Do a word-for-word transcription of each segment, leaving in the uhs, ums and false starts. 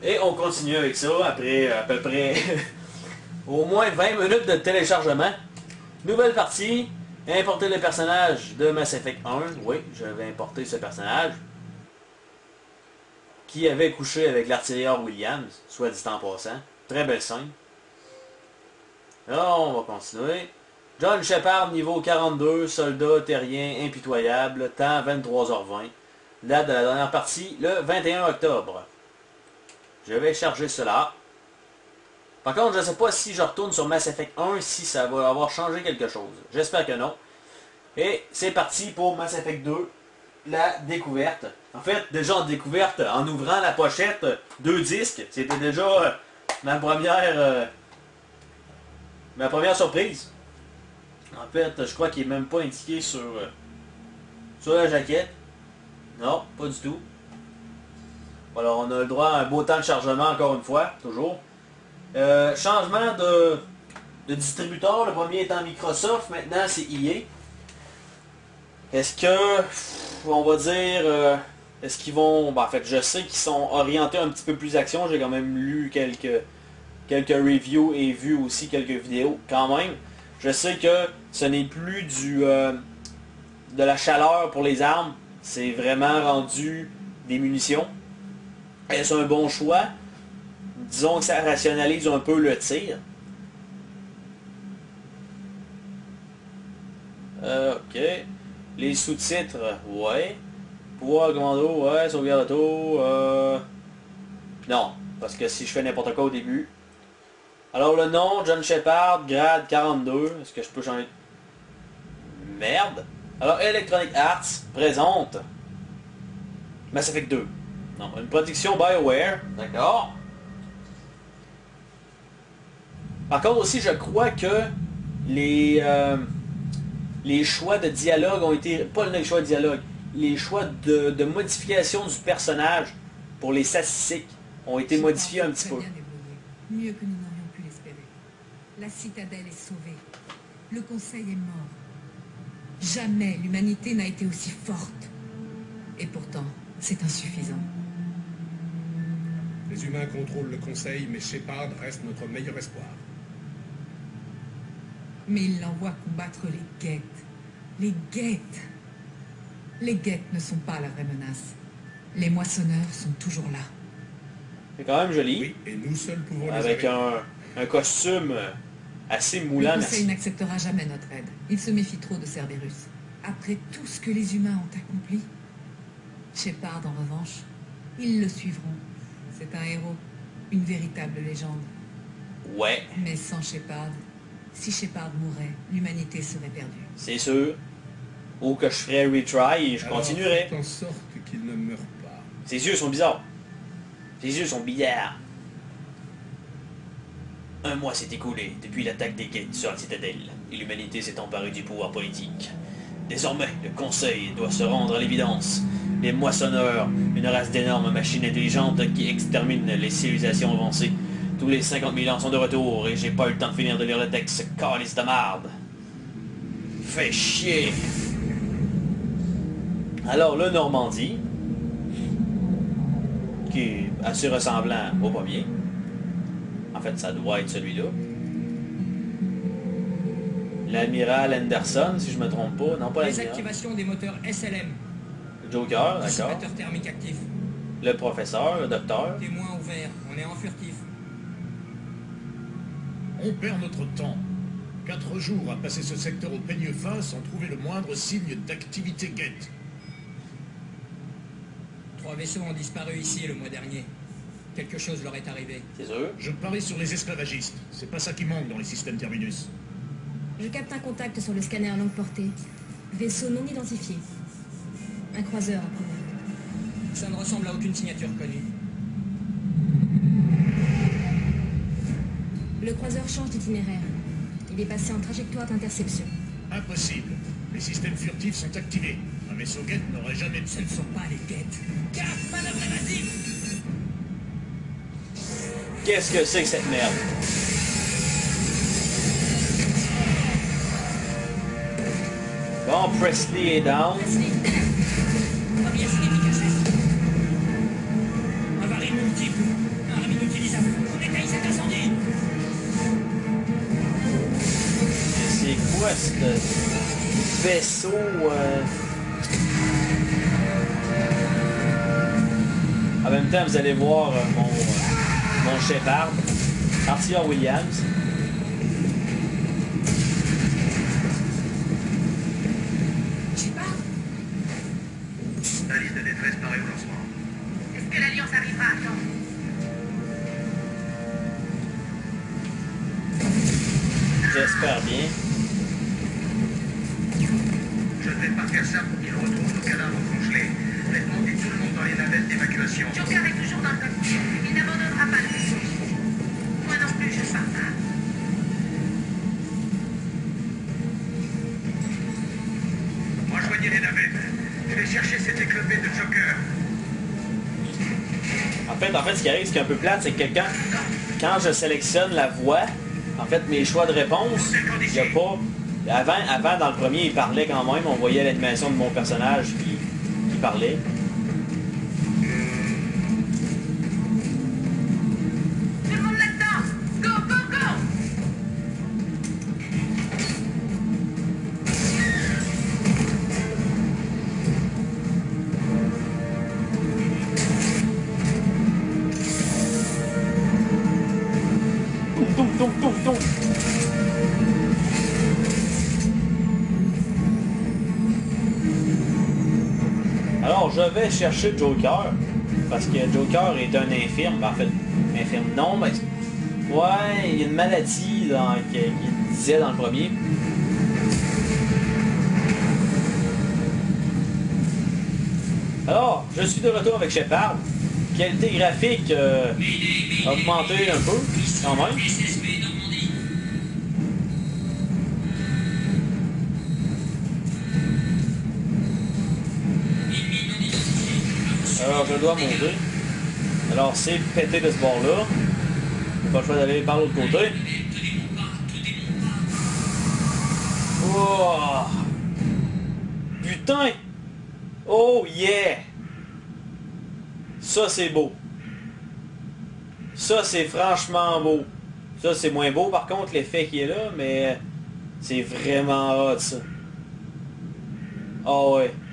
Et on continue avec ça après à peu près au moins vingt minutes de téléchargement. Nouvelle partie. Importer le personnage de Mass Effect un. Oui, je vais importer ce personnage. Qui avait couché avec l'artilleur Williams, soit dit en passant. Très belle scène. Là, on va continuer. John Shepard, niveau quarante-deux, soldat terrien impitoyable, temps vingt-trois heures vingt. Date de la dernière partie, le vingt et un octobre. Je vais charger cela. Par contre, je ne sais pas si je retourne sur Mass Effect un, si ça va avoir changé quelque chose. J'espère que non. Et c'est parti pour Mass Effect deux, la découverte. En fait, déjà en découverte, en ouvrant la pochette, deux disques, c'était déjà euh, ma première euh, ma première surprise. En fait, je crois qu'il n'est même pas indiqué sur, euh, sur la jaquette. Non, pas du tout. Alors, on a le droit à un beau temps de chargement encore une fois, toujours. Euh, changement de, de distributeur, le premier étant Microsoft, maintenant c'est E A. Est-ce que, on va dire, euh, est-ce qu'ils vont, ben, en fait je sais qu'ils sont orientés un petit peu plus action, j'ai quand même lu quelques, quelques reviews et vu aussi quelques vidéos quand même. Je sais que ce n'est plus du euh, de la chaleur pour les armes, c'est vraiment rendu des munitions. Est-ce un bon choix? Disons que ça rationalise un peu le tir. Euh, ok. Les sous-titres, ouais. Pouvoir commando, ouais. Sauvegarde auto, euh... non, parce que si je fais n'importe quoi au début. Alors le nom, John Shepard, grade quarante-deux. Est-ce que je peux changer? Merde. Alors Electronic Arts présente Mass Effect deux. Non, une production BioWare. D'accord. Par contre aussi, je crois que les, euh, les choix de dialogue ont été... Pas les choix de dialogue. Les choix de, de modification du personnage pour les statistiques ont été modifiés un petit peu. Mieux que nous n'aurions pu l'espérer. La citadelle est sauvée. Le Conseil est mort. Jamais l'humanité n'a été aussi forte. Et pourtant, c'est insuffisant. Les humains contrôlent le Conseil, mais Shepard reste notre meilleur espoir. Mais il l'envoie combattre les Geth. Les Geth. Les Geth ne sont pas la vraie menace. Les moissonneurs sont toujours là. C'est quand même joli. Oui, et nous seuls pouvons les avec un, un costume assez moulant. Le Conseil n'acceptera jamais notre aide. Il se méfie trop de Cerberus. Après tout ce que les humains ont accompli, Shepard, en revanche, ils le suivront. C'est un héros, une véritable légende. Ouais. Mais sans Shepard, si Shepard mourait, l'humanité serait perdue. C'est sûr. Ou que je ferais retry et je Alors, continuerai. faites en sorte qu'il ne meure pas. Ses yeux sont bizarres. Ses yeux sont bizarres. Un mois s'est écoulé depuis l'attaque des Geth sur la citadelle, et l'humanité s'est emparée du pouvoir politique. Désormais, le Conseil doit se rendre à l'évidence. Les moissonneurs, une race d'énormes machines intelligentes qui exterminent les civilisations avancées. Tous les cinquante mille ans sont de retour, et j'ai pas eu le temps de finir de lire le texte. Calice de marde. Fait chier. Alors, le Normandie, qui est assez ressemblant au premier. En fait, ça doit être celui-là. L'amiral Anderson, si je me trompe pas. Non, pas l'amiral. Désactivation des moteurs S L M. Joker, d'accord. Dissipateur thermique actif. Le professeur, le docteur. Témoin ouvert. On est en furtif. On perd notre temps. Quatre jours à passer ce secteur au peigne fin sans trouver le moindre signe d'activité Geth. Trois vaisseaux ont disparu ici le mois dernier. Quelque chose leur est arrivé. C'est sûr. Je parie sur les esclavagistes. C'est pas ça qui manque dans les systèmes Terminus. Je capte un contact sur le scanner longue portée. Vaisseau non identifié. Un croiseur, approuvé. Ça ne ressemble à aucune signature connue. Le croiseur change d'itinéraire. Il est passé en trajectoire d'interception. Impossible. Les systèmes furtifs sont activés. Un vaisseau Geth n'aurait jamais de... Ce ne sont pas les Geth. Gaffe, manœuvre évasive. Qu'est-ce que c'est que cette merde? Bon, Presley est down. Première signification. Avarie multiple. Un ce vaisseau... Euh... En même temps, vous allez voir euh, mon, euh, mon Shepard, Arthur Williams. Shepard? La liste de détresse paraît au lancement. Est-ce que l'Alliance arrivera à temps? J'espère bien. Je ne vais pas faire ça pour qu'ils retrouvent nos cadavres congelés. Faites monter tout le monde dans les navettes d'évacuation. Joker est toujours dans le cockpit. Il n'abandonnera pas le vaisseau. Moi non plus, je pars. Rejoignez les navettes. Je vais chercher cet éclopé de Joker. En fait, en fait, ce qui arrive, ce qui est un peu plate, c'est que quand, quand je sélectionne la voix, en fait, mes choix de réponse, il n'y a pas... Avant, avant, dans le premier, il parlait quand même. On voyait l'animation de mon personnage qui, qui parlait. Tout le monde là-dedans! Go, go, go! Toum, toum, toum, toum, toum. Alors, je vais chercher Joker, parce que Joker est un infirme, en fait, infirme, non, mais... Ouais, il y a une maladie dans, qu'il disait dans le premier. Alors, je suis de retour avec Shepard. Qualité graphique euh, augmentée un peu, quand même. Alors, je dois monter. Alors, c'est pété de ce bord-là. Pas le choix d'aller par l'autre côté. Oh! Putain! Oh yeah! Ça, c'est beau. Ça, c'est franchement beau. Ça, c'est moins beau, par contre, l'effet qui est là, mais c'est vraiment hot, ça. Oh ouais.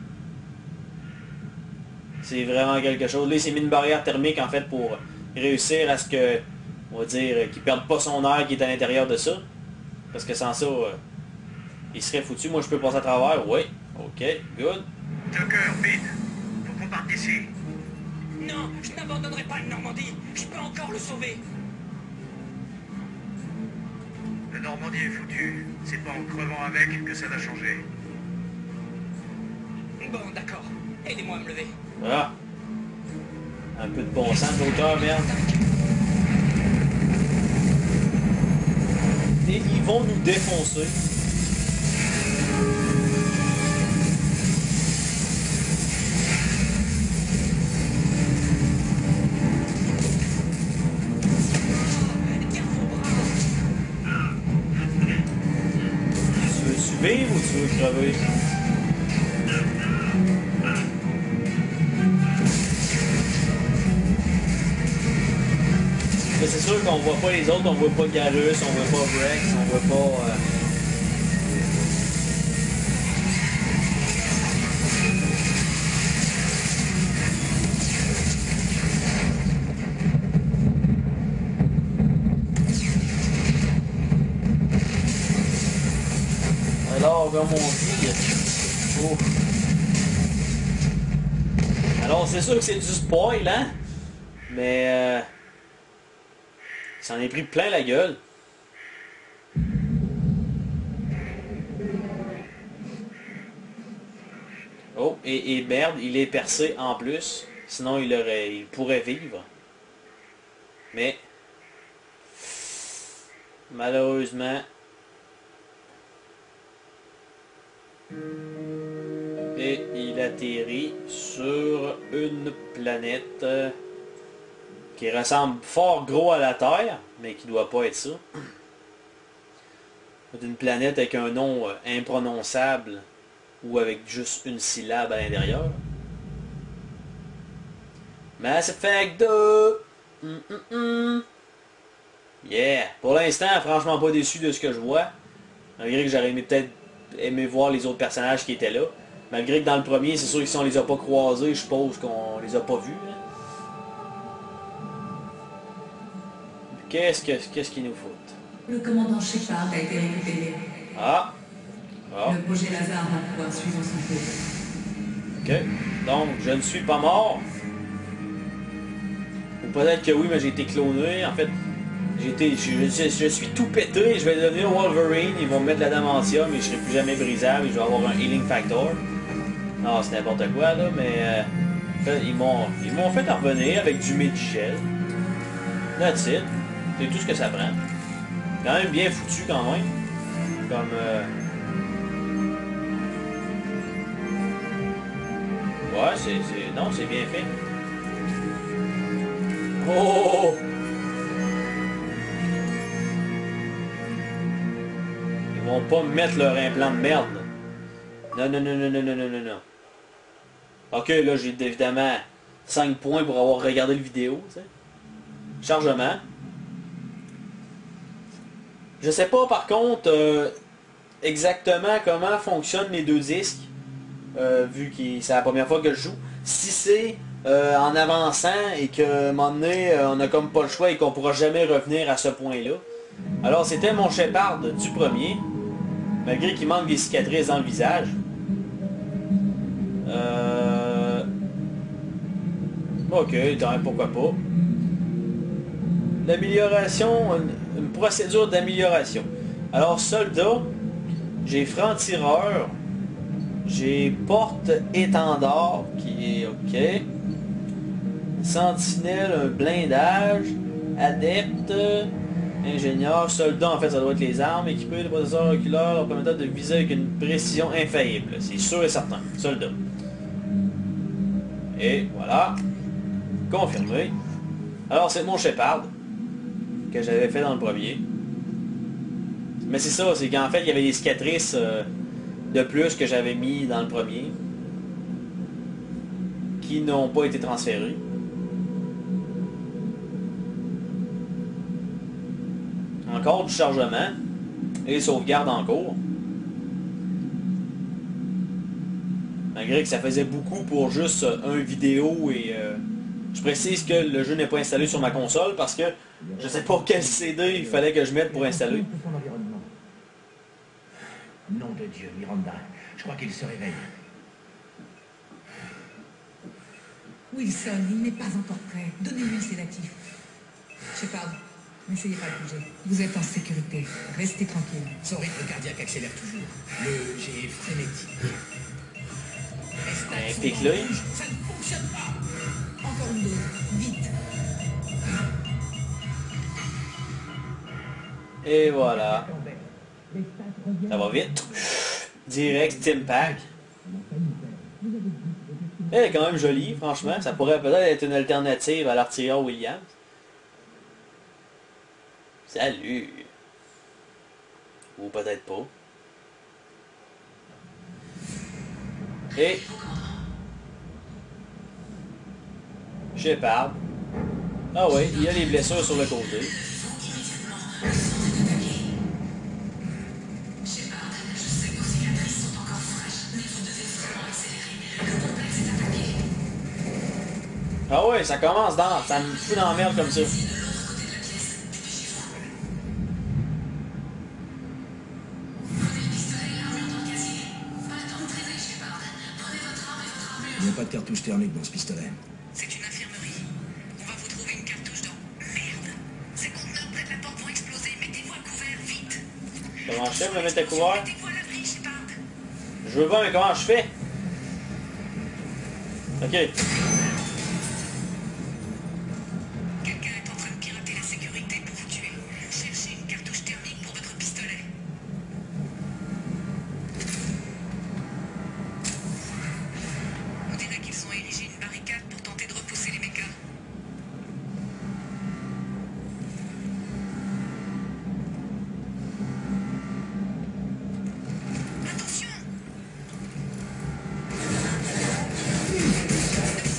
C'est vraiment quelque chose. Là, il s'est mis une barrière thermique, en fait, pour réussir à ce que, on va dire, qu'il ne perde pas son air qui est à l'intérieur de ça. Parce que sans ça, euh, il serait foutu. Moi, je peux passer à travers. Oui. OK. Good. Joker, vite. Faut qu'on parte d'ici. Non, je n'abandonnerai pas le Normandie. Je peux encore le sauver. Le Normandie est foutu. C'est pas en crevant avec que ça va changer. Bon, d'accord. Aidez-moi à me lever. Ah. Un peu de bon sens, Joker, merde. Et ils vont nous défoncer. Tu veux survivre ou tu veux crever? C'est sûr qu'on voit pas les autres, on voit pas Garrus, on voit pas Rex, on voit pas... Euh... Alors, vers mon dieu. Oh. Alors, c'est sûr que c'est du spoil, hein? Mais... Euh... Ça en est pris plein la gueule. Oh, et, et merde, il est percé en plus. Sinon, il, aurait, il pourrait vivre. Mais, malheureusement, et il atterrit sur une planète... Euh, qui ressemble fort gros à la Terre, mais qui doit pas être ça. C'est une planète avec un nom euh, imprononçable ou avec juste une syllabe à l'intérieur. Mass Effect deux! Mm -mm -mm. Yeah! Pour l'instant, franchement pas déçu de ce que je vois. Malgré que j'aurais aimé peut-être aimé voir les autres personnages qui étaient là. Malgré que dans le premier, c'est sûr que si on les a pas croisés, je suppose qu'on les a pas vus. Hein. Qu'est-ce que qu'est-ce qu'il nous faut? Le commandant Shepard a été récupéré. Ah! Ah. Le projet Lazare va pouvoir suivre son cours. Ok. Donc, je ne suis pas mort. Ou peut-être que oui, mais j'ai été cloné. En fait, j'ai été, je, je, je suis tout pété. Je vais devenir Wolverine. Ils vont me mettre l'adamantium et je serai plus jamais brisable. Et je vais avoir un healing factor. Non, c'est n'importe quoi, là, mais... Euh, en fait, ils m'ont ils m'ont fait revenir avec du Medigel. That's it. C'est tout ce que ça prend. Quand même bien foutu, quand même. Comme... Euh... Ouais, c'est... Non, c'est bien fait. Oh! Ils vont pas me mettre leur implant de merde. Non, non, non, non, non, non, non, non, non. Ok, là, j'ai évidemment cinq points pour avoir regardé le vidéo, tu sais. Chargement. Je sais pas, par contre, euh, exactement comment fonctionnent les deux disques, euh, vu que c'est la première fois que je joue. Si c'est euh, en avançant et qu'à un moment donné, euh, on n'a comme pas le choix et qu'on pourra jamais revenir à ce point-là. Alors, c'était mon Shepard du premier, malgré qu'il manque des cicatrices dans le visage. Euh... Ok, pourquoi pas. L'amélioration, une, une procédure d'amélioration. Alors, soldat, j'ai franc-tireur, j'ai porte-étendard, qui est ok. Sentinelle, un blindage, adepte, ingénieur, soldat, en fait, ça doit être les armes, équipé de processeurs oculaires leur permettant de viser avec une précision infaillible. C'est sûr et certain. Soldat. Et voilà. Confirmé. Alors, c'est mon Shepard que j'avais fait dans le premier. Mais c'est ça, c'est qu'en fait, il y avait des cicatrices euh, de plus que j'avais mis dans le premier qui n'ont pas été transférées. Encore du chargement et sauvegarde en cours. Malgré que ça faisait beaucoup pour juste un vidéo et... Euh, je précise que le jeu n'est pas installé sur ma console parce que je sais pas quel C D il fallait que je mette pour installer. Nom de Dieu, Miranda. Je crois qu'il se réveille. Wilson, il n'est pas encore prêt. Donnez-lui le sédatif. Shepard, n'essayez pas de bouger. Vous êtes en sécurité. Restez tranquille. Son rythme cardiaque accélère toujours. Le G est frénétique. Un pic-l'œil. Ça ne fonctionne pas. Encore une dose. Vite. Et voilà. Ça va vite. Direct Steam Pack. Elle est quand même jolie, franchement. Ça pourrait peut-être être une alternative à l'artilleur Williams. Salut. Ou peut-être pas. Et... Shepard. Ah oui, il y a les blessures sur le côté. Ah ouais, ça commence dans... Ça me fout dans la merde comme ça. Il n'y a pas de cartouche thermique dans ce pistolet. C'est une infirmerie. On va vous trouver une cartouche dans... Merde. Ces conteneurs près de la porte vont exploser. Mettez-vous à couvert, vite. Comment je fais pour me mettre à couvert? Mettez-vous à l'abri, Shepard. Je veux pas, mais comment je fais? Ok. Quelqu'un est en train de pirater la sécurité pour vous tuer. Cherchez une cartouche thermique pour votre pistolet. On dirait qu'ils ont érigé une barricade pour tenter de repousser les mécas. Attention!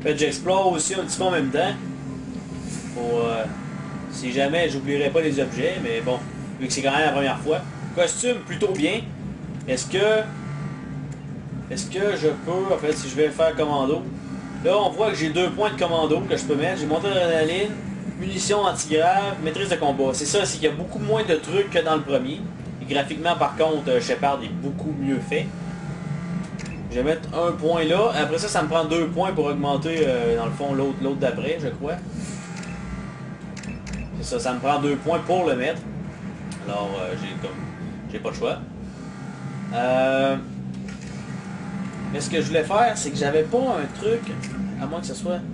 En fait, j'explore aussi un petit peu en même temps. Pour, euh, si jamais j'oublierai pas les objets, mais bon, vu que c'est quand même la première fois. Costume plutôt bien. Est-ce que... Est-ce que je peux, en fait, si je vais faire commando. Là, on voit que j'ai deux points de commando que je peux mettre. J'ai monté d'adrénaline, munitions anti-grave, maîtrise de combat. C'est ça, c'est qu'il y a beaucoup moins de trucs que dans le premier. Et graphiquement, par contre, Shepard est beaucoup mieux fait. Je vais mettre un point là. Après ça, ça me prend deux points pour augmenter, euh, dans le fond, l'autre l'autre d'après, je crois. C'est ça, ça me prend deux points pour le mettre. Alors, euh, j'ai comme... J'ai pas le choix. Euh... Mais ce que je voulais faire, c'est que j'avais pas un truc... À moins que ce soit...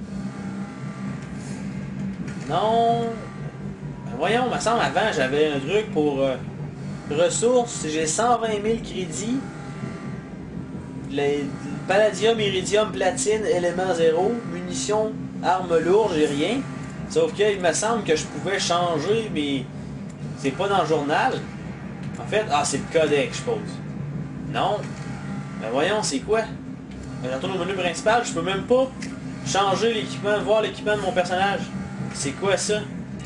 Non... Ben voyons, il me semble, avant, j'avais un truc pour... Euh... Ressources, j'ai cent vingt mille crédits. Les palladium, iridium, platine, élément zéro, munitions, armes lourdes, j'ai rien. Sauf qu'il me semble que je pouvais changer, mais c'est pas dans le journal. En fait, ah, c'est le codex, je suppose. Non. Ben voyons, c'est quoi? Je retourne au menu principal, je peux même pas changer l'équipement, voir l'équipement de mon personnage. C'est quoi ça?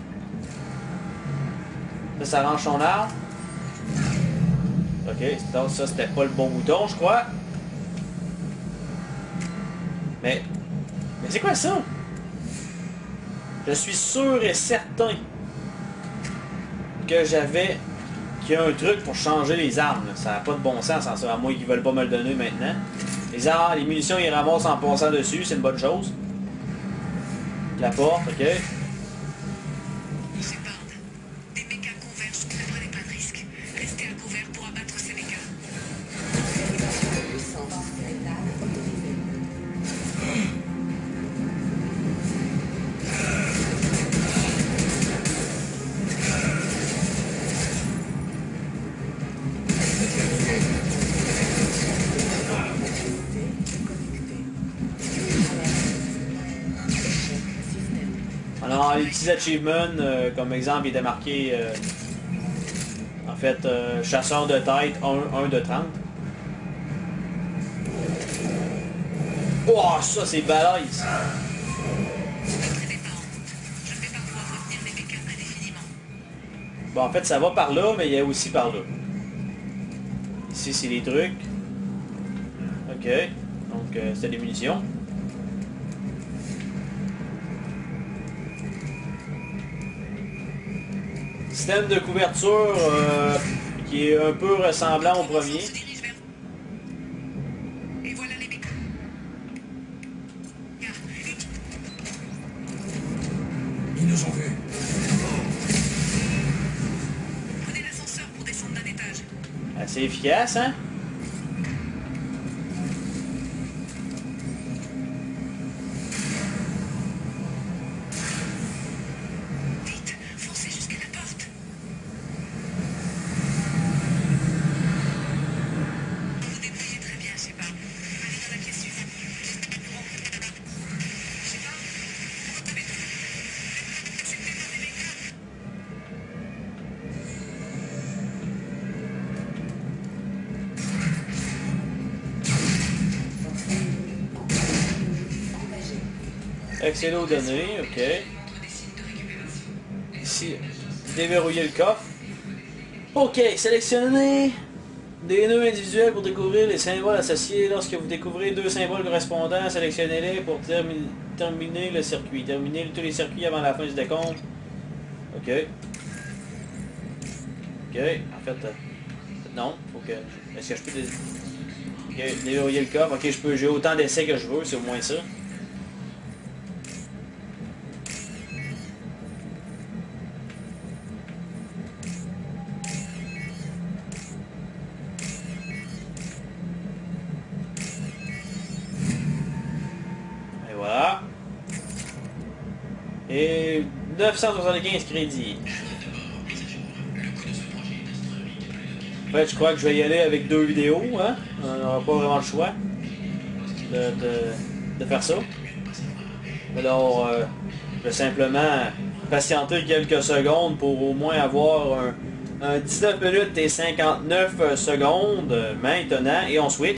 Ça, ça range son arme. Ok, donc ça c'était pas le bon bouton, je crois. Mais... Mais c'est quoi ça? Je suis sûr et certain que j'avais... qu'il y a un truc pour changer les armes. Là. Ça n'a pas de bon sens, en ça, à moins qu'ils veulent pas me le donner maintenant. Les armes, les munitions, ils ramassent en passant dessus, c'est une bonne chose. La porte, ok. Alors, les petits achievements, euh, comme exemple, il était marqué, euh, en fait, euh, chasseur de tête, un de trente. Oh, ça c'est balèze! Bon, en fait, ça va par là, mais il y a aussi par là. Ici, c'est les trucs. Ok, donc euh, c'est des munitions. Système de couverture euh, qui est un peu ressemblant au premier. Ils nous ont vus. Prenez l'ascenseur pour descendre d'un étage. Assez efficace, hein? Vite, foncez jusqu'à la porte. Vous débrouillez très bien, Shepard. Allez dans la pièce suivante. Shepard, vous avez tout. C'était dans des mécas. Accéder aux données, ok. Ici, déverrouiller le coffre. Ok, sélectionnez des nœuds individuels pour découvrir les symboles associés. Lorsque vous découvrez deux symboles correspondants, sélectionnez-les pour termi terminer le circuit. Terminez tous les circuits avant la fin du décompte. Ok. Ok, en fait, euh, non, faut que... Est-ce que je peux... Dé... Ok, déverrouiller le coffre. Ok, je peux, j'ai autant d'essais que je veux, c'est au moins ça. Et voilà. Et neuf cent soixante-quinze crédits. En fait, je crois que je vais y aller avec deux vidéos, hein? On n'aura pas vraiment le choix de, de, de faire ça. Alors, euh, je vais simplement patienter quelques secondes pour au moins avoir un, un dix-neuf minutes et cinquante-neuf secondes maintenant, et on switch.